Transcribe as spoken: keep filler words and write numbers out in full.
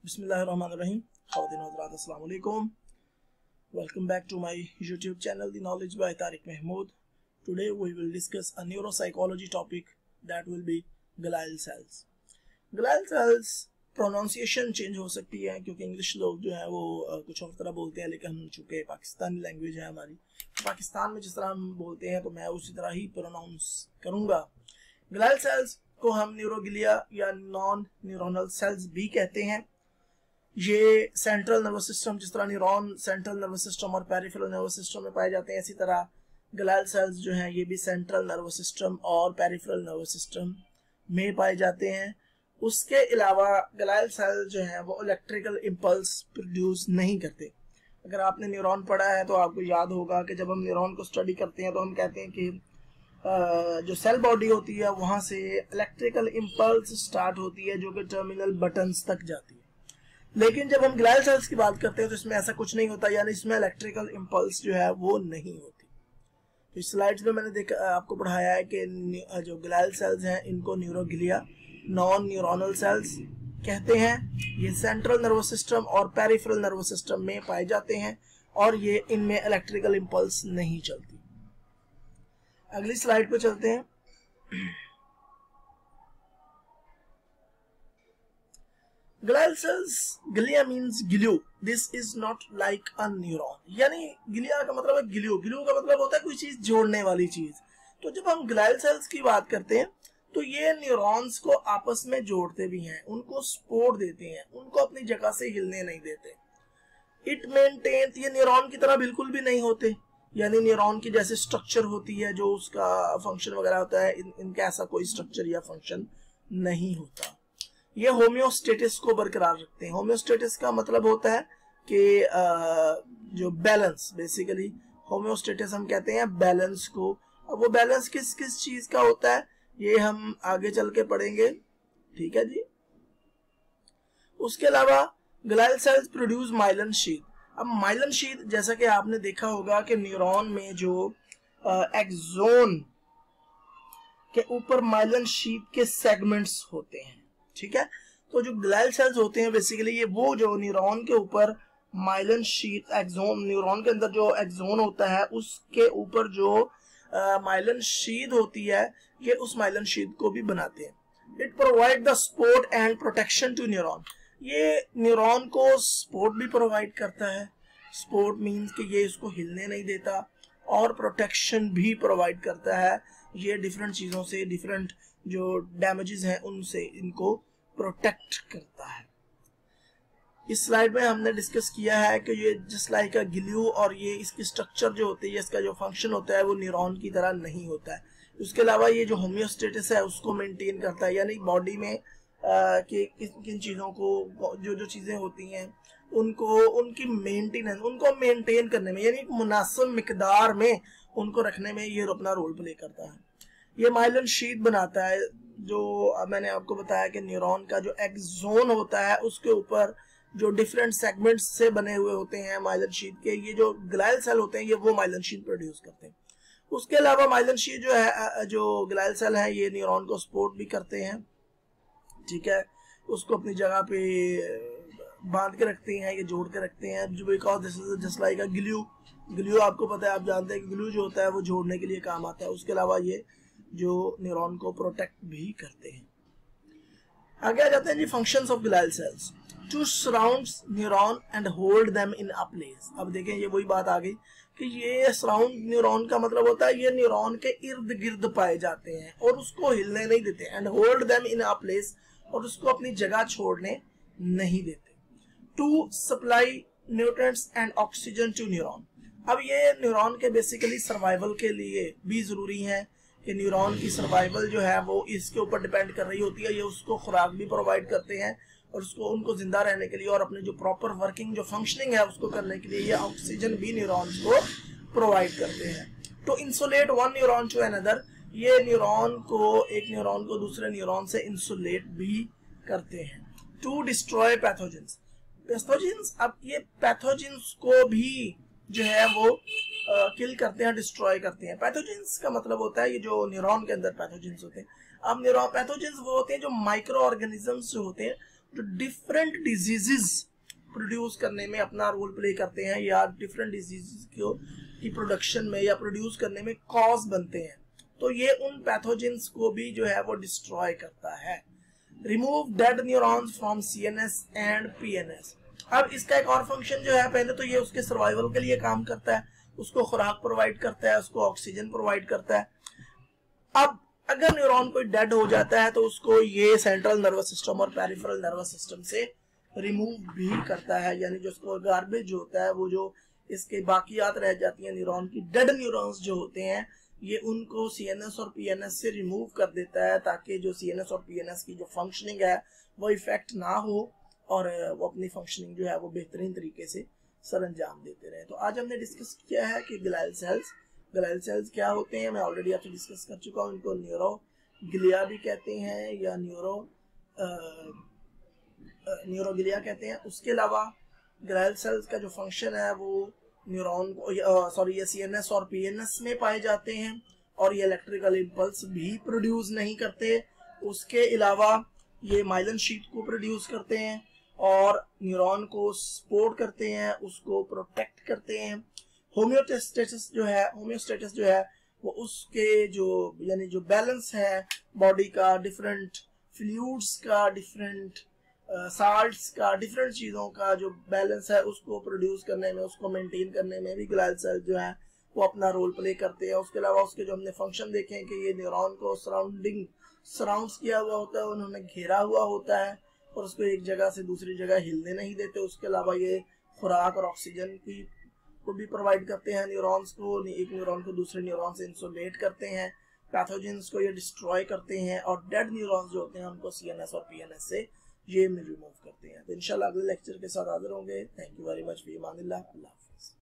Bismillahirrahmanirrahim. Assalamu alaikum. Welcome back to my YouTube channel, The Knowledge by Tariq Mahmood. Today we will discuss a neuropsychology topic that will be glial cells. Glial cells pronunciation change हो सकती है क्योंकि English लोग जो है वो कुछ और तरह बोलते हैं, लेकिन हम चूंकि पाकिस्तानी लैंग्वेज है हमारी, पाकिस्तान में जिस तरह हम बोलते हैं तो मैं उसी तरह ही प्रोनाउंस करूंगा। ग्लाइल सेल्स को हम न्यूरोग्लिया या नॉन न्यूरोनल सेल्स भी कहते हैं। ये सेंट्रल नर्वस सिस्टम, जिस तरह न्यूरॉन सेंट्रल नर्वस सिस्टम और पेरिफेरल नर्वस सिस्टम में पाए जाते हैं, इसी तरह ग्लाइल सेल्स जो हैं ये भी सेंट्रल नर्वस सिस्टम और पेरिफेरल नर्वस सिस्टम में पाए जाते हैं। उसके अलावा ग्लाइल सेल जो है वो इलेक्ट्रिकल इंपल्स प्रोड्यूस नहीं करते। अगर आपने न्यूरॉन पढ़ा है तो आपको याद होगा कि जब हम न्यूरॉन को स्टडी करते हैं तो हम कहते हैं कि जो सेल बॉडी होती है वहां से इलेक्ट्रिकल इंपल्स स्टार्ट होती है जो कि टर्मिनल बटन्स तक जाती है। लेकिन जब हम ग्लाइल सेल्स की बात करते हैं तो इसमें ऐसा कुछ नहीं होता, यानी इसमें इलेक्ट्रिकल इंपल्स जो है वो नहीं होती। तो इस स्लाइड्स में मैंने देखा आपको पढ़ाया है कि जो ग्लाइल सेल्स हैं इनको न्यूरोग्लिया नॉन न्यूरोनल सेल्स कहते हैं। ये सेंट्रल नर्वस सिस्टम और पेरिफेरल नर्वस सिस्टम में पाए जाते हैं और ये इनमें इलेक्ट्रिकल इंपल्स नहीं चलती। अगली स्लाइड पे चलते हैं। Glial cells, glia means glue, this is not like a neuron, यानी ग्लिया का मतलब है ग्लू। ग्लू का मतलब होता है कोई चीज जोड़ने वाली चीज। तो जब हम ग्लाइल सेल्स की बात करते हैं तो ये न्यूरॉन्स को आपस में जोड़ते भी हैं, उनको सपोर्ट देते हैं, उनको अपनी जगह से हिलने नहीं देते। इट मेंटेन, ये न्यूरॉन की तरह बिल्कुल भी नहीं होते, यानी न्यूरॉन की जैसे स्ट्रक्चर होती है जो उसका फंक्शन वगैरह होता है, इन, इनका ऐसा कोई स्ट्रक्चर या फंक्शन नहीं होता। ये होम्योस्टेटिस को बरकरार रखते हैं। होम्योस्टेटिस का मतलब होता है कि जो बैलेंस, बेसिकली होम्योस्टेटिस हम कहते हैं बैलेंस को। अब वो बैलेंस किस किस चीज का होता है ये हम आगे चल के पढ़ेंगे, ठीक है जी। उसके अलावा glial cells produce myelin sheath. अब माइलिन शीथ, जैसा कि आपने देखा होगा कि न्यूरॉन में जो एक्सोन के ऊपर माइलिन शीथ के सेगमेंट्स होते हैं, ठीक है। तो जो ग्लाइल सेल्स होते हैं बेसिकली ये वो जो न्यूरॉन के ऊपर माइलिन शीथ, एक्सोन, न्यूरॉन के अंदर जो एक्सोन होता है उसके ऊपर जो माइलिन शीथ होती है, ये उस माइलिन शीथ को भी बनाते हैं। It provide the support and protection to neuron. ये न्यूरॉन को सपोर्ट भी प्रोवाइड करता है। सपोर्ट मींस कि ये इसको हिलने नहीं देता, और प्रोटेक्शन भी प्रोवाइड करता है। ये डिफरेंट चीजों से, डिफरेंट जो डैमेजेस हैं उनसे इनको प्रोटेक्ट करता है। इस स्लाइड में हमने डिस्कस किया है कि ये जस्ट लाइक अ ग्लू, और ये इसकी स्ट्रक्चर जो होती है, इसका जो फंक्शन होता है वो न्यूरॉन की तरह नहीं होता है। उसके अलावा ये जो होम्योस्टेटिस है उसको मेंटेन करता है, यानी बॉडी में आ, कि किन किन चीज़ों को, जो जो चीज़ें होती हैं उनको, उनकी मेंटेनेंस, उनको मेंटेन करने में, यानी मुनासिब मिकदार में उनको रखने में ये अपना रोल प्ले करता है। ये माइलिन शीथ बनाता है, जो मैंने आपको बताया कि न्यूरॉन का जो एक्सोन होता है उसके ऊपर जो डिफरेंट सेगमेंट्स से बने हुए होते हैं माइलिन शीथ के, ये जो ग्लाइल सेल होते हैं ये वो माइलिन शीथ प्रोड्यूस करते हैं। उसके अलावा माइलिन शीथ जो है, जो ग्लाइल सेल है, ये न्यूरॉन को सपोर्ट भी करते हैं, ठीक है। उसको अपनी जगह पे बांध के रखते हैं, ये जोड़ के रखते हैं, जो because this is just like a glue. Glue आपको पता है, आप जानते हैं कि ग्लू जो होता है वो जोड़ने के लिए काम आता है। उसके अलावा ये जो न्यूरॉन को प्रोटेक्ट भी करते हैं। आगे आ जाते हैं जी functions of glial cells. To surround neuron and hold them in a place. अब देखें ये वही बात आ गई कि ये सराउंड न्यूरॉन का मतलब होता है ये न्यूरॉन के इर्द गिर्द पाए जाते हैं और उसको हिलने नहीं देते। And hold them in a place, और उसको अपनी जगह छोड़ने नहीं देते। To supply nutrients and oxygen to neuron. अब ये न्यूरॉन के बेसिकली सर्वाइवल के लिए भी जरूरी है कि न्यूरॉन की सर्वाइवल जो है वो इसके ऊपर डिपेंड कर रही होती है। ये उसको खुराक भी प्रोवाइड करते हैं और उसको, उनको जिंदा रहने के लिए और अपने जो प्रॉपर वर्किंग जो फंक्शनिंग है उसको करने के लिए ये ऑक्सीजन भी न्यूरॉन्स को प्रोवाइड करते हैं। To insulate one neuron to another, ये न्यूरॉन को, एक न्यूरॉन को दूसरे न्यूरॉन से इंसुलेट भी करते हैं। To destroy pathogens. पैथोजेंस, अब ये पैथोजेंस को भी जो है वो किल करते हैं, डिस्ट्रॉय करते हैं। पैथोजेंस का मतलब होता है ये जो न्यूरॉन के अंदर पैथोजेंस होते हैं। अब न्यूरॉन पैथोजेंस वो होते हैं जो माइक्रो ऑर्गेनिजम्स जो होते हैं जो डिफरेंट डिजीजेस प्रोड्यूस करने में अपना रोल प्ले करते हैं या डिफरेंट डिजीजेस को की प्रोडक्शन में या प्रोड्यूस करने में कॉज बनते हैं, तो ये उन पैथोजेंस को भी जो है वो डिस्ट्रॉय करता है। Remove dead neurons from CNS and PNS. अब इसका एक और फंक्शन जो है, पहले तो ये उसके सर्वाइवल के लिए काम करता है, उसको खुराक प्रोवाइड करता है, उसको ऑक्सीजन प्रोवाइड करता है। अब अगर न्यूरॉन कोई डेड हो जाता है तो उसको ये सेंट्रल नर्वस सिस्टम और पेरिफेरल नर्वस सिस्टम से रिमूव भी करता है, यानी जो उसको गार्बेज होता है, वो जो इसके बाकियात रह जाती हैं न्यूरॉन की, डेड न्यूरॉन्स जो होते हैं, ये उनको सीएनएस और पीएनएस से रिमूव कर देता है, ताकि जो सीएनएस और पीएनएस की जो फंक्शनिंग है वो इफेक्ट ना हो और वो अपनी फंक्शनिंग जो है वो बेहतरीन तरीके से सर अंजाम देते रहे। तो आज हमने डिस्कस किया है कि ग्लाइल सेल्स ग्लाइल सेल्स क्या होते हैं, मैं ऑलरेडी आपसे डिस्कस कर चुका हूँ। इनको न्यूरोग्लिया भी कहते हैं या न्यूरो न्यूरोग्लिया कहते हैं। उसके अलावा ग्लाइल सेल्स का जो फंक्शन है वो न्यूरॉन को सॉरी ये सीएनएस और पीएनएस में पाए जाते हैं और ये इलेक्ट्रिकल इम्पल्स भी प्रोड्यूस नहीं करते। उसके अलावा ये माइलन शीथ को प्रोड्यूस करते हैं और न्यूरॉन को सपोर्ट करते हैं, उसको प्रोटेक्ट करते हैं। होम्योस्टेसिस जो है होम्योस्टेसिस जो है वो उसके जो यानी जो बैलेंस है बॉडी का, डिफरेंट फ्लूइड्स का, डिफरेंट साल्ट्स uh, का, डिफरेंट चीज़ों का जो बैलेंस है उसको प्रोड्यूस करने में, उसको मेंटेन करने में भी ग्लाइल सेल जो है वो अपना रोल प्ले करते हैं। उसके अलावा उसके जो हमने फंक्शन देखे हैं कि ये न्यूरॉन को सराउंडिंग सराउंड्स किया हुआ होता है, उन्होंने घेरा हुआ होता है और उसको एक जगह से दूसरी जगह हिलने नहीं देते। उसके अलावा ये खुराक और ऑक्सीजन की को भी प्रोवाइड करते हैं न्यूरॉन्स को, एक न्यूरॉन को दूसरे न्यूरॉन से इंसुलेट करते हैं, पैथोजेंस को ये डिस्ट्रॉय करते हैं और डेड न्यूरॉन्स जो होते हैं उनको सीएनएस और पीएनएस से ये रिमूव करते हैं। तो इंशाल्लाह अगले लेक्चर के साथ हाजिर होंगे। Thank you very much. फी अमानिल्लाह। अल्लाह हाफिज़।